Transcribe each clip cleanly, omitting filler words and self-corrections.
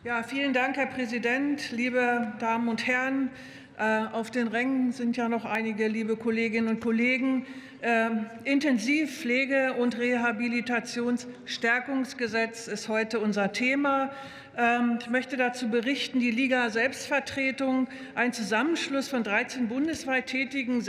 Ja, vielen Dank, Herr Präsident, liebe Damen und Herren. Auf den Rängen sind ja noch einige liebe Kolleginnen und Kollegen. Intensivpflege- und Rehabilitationsstärkungsgesetz ist heute unser Thema. Ich möchte dazu berichten, die Liga Selbstvertretung, ein Zusammenschluss von 13 bundesweit tätigen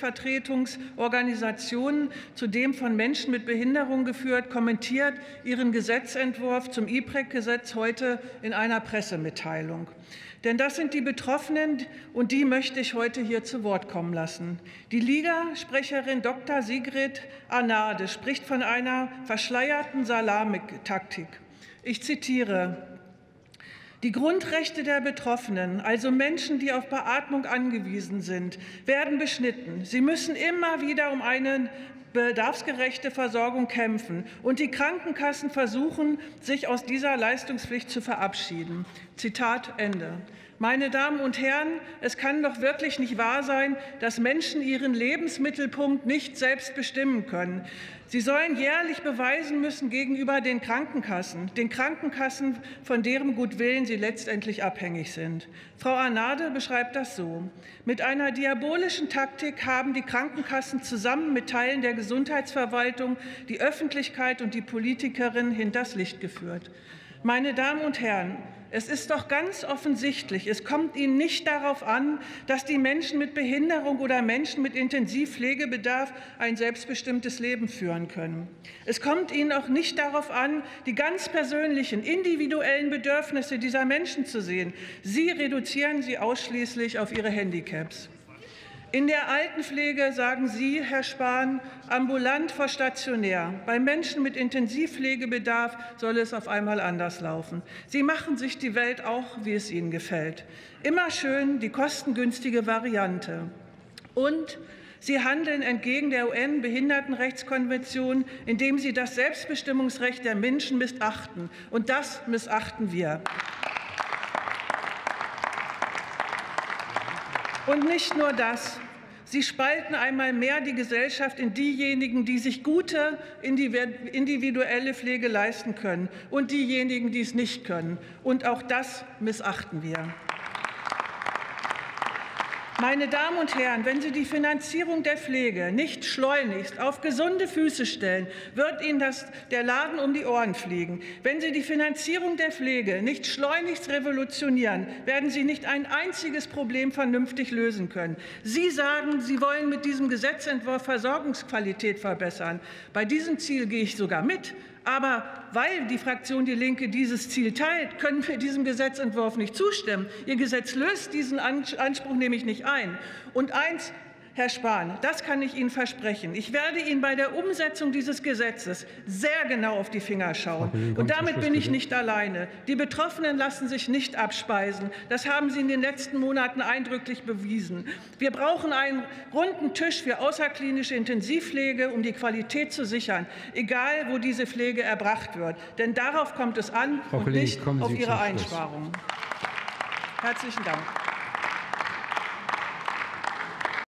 Selbstvertretungsorganisationen, zudem von Menschen mit Behinderung geführt, kommentiert ihren Gesetzentwurf zum IPREC-Gesetz heute in einer Pressemitteilung. Denn das sind die Betroffenen, und die möchte ich heute hier zu Wort kommen lassen. Die Liga-Sprecherin Dr. Sigrid Arnade spricht von einer verschleierten Salamitaktik. Ich zitiere: Die Grundrechte der Betroffenen, also Menschen, die auf Beatmung angewiesen sind, werden beschnitten. Sie müssen immer wieder um eine bedarfsgerechte Versorgung kämpfen, und die Krankenkassen versuchen, sich aus dieser Leistungspflicht zu verabschieden. Zitat Ende. Meine Damen und Herren, es kann doch wirklich nicht wahr sein, dass Menschen ihren Lebensmittelpunkt nicht selbst bestimmen können. Sie sollen jährlich beweisen müssen gegenüber den Krankenkassen, von deren Gutwillen sie letztendlich abhängig sind. Frau Arnade beschreibt das so: Mit einer diabolischen Taktik haben die Krankenkassen zusammen mit Teilen der Gesundheitsverwaltung die Öffentlichkeit und die Politikerinnen hinters Licht geführt. Meine Damen und Herren, es ist doch ganz offensichtlich, es kommt Ihnen nicht darauf an, dass die Menschen mit Behinderung oder Menschen mit Intensivpflegebedarf ein selbstbestimmtes Leben führen können. Es kommt Ihnen auch nicht darauf an, die ganz persönlichen, individuellen Bedürfnisse dieser Menschen zu sehen. Sie reduzieren sie ausschließlich auf ihre Handicaps. In der Altenpflege sagen Sie, Herr Spahn, ambulant vor stationär. Bei Menschen mit Intensivpflegebedarf soll es auf einmal anders laufen. Sie machen sich die Welt auch, wie es Ihnen gefällt. Immer schön die kostengünstige Variante. Und Sie handeln entgegen der UN-Behindertenrechtskonvention, indem Sie das Selbstbestimmungsrecht der Menschen missachten. Und das missachten wir. Und nicht nur das. Sie spalten einmal mehr die Gesellschaft in diejenigen, die sich gute individuelle Pflege leisten können, und diejenigen, die es nicht können. Und auch das missachten wir. Meine Damen und Herren, wenn Sie die Finanzierung der Pflege nicht schleunigst auf gesunde Füße stellen, wird Ihnen der Laden um die Ohren fliegen. Wenn Sie die Finanzierung der Pflege nicht schleunigst revolutionieren, werden Sie nicht ein einziges Problem vernünftig lösen können. Sie sagen, Sie wollen mit diesem Gesetzentwurf Versorgungsqualität verbessern. Bei diesem Ziel gehe ich sogar mit. Aber weil die Fraktion Die Linke dieses Ziel teilt, können wir diesem Gesetzentwurf nicht zustimmen. Ihr Gesetz löst diesen Anspruch nämlich nicht ein. Und eins, Herr Spahn, das kann ich Ihnen versprechen: Ich werde Ihnen bei der Umsetzung dieses Gesetzes sehr genau auf die Finger schauen. Und damit bin ich nicht alleine. Die Betroffenen lassen sich nicht abspeisen. Das haben Sie in den letzten Monaten eindrücklich bewiesen. Wir brauchen einen runden Tisch für außerklinische Intensivpflege, um die Qualität zu sichern, egal wo diese Pflege erbracht wird. Denn darauf kommt es an und nicht auf Ihre Einsparungen. Herzlichen Dank.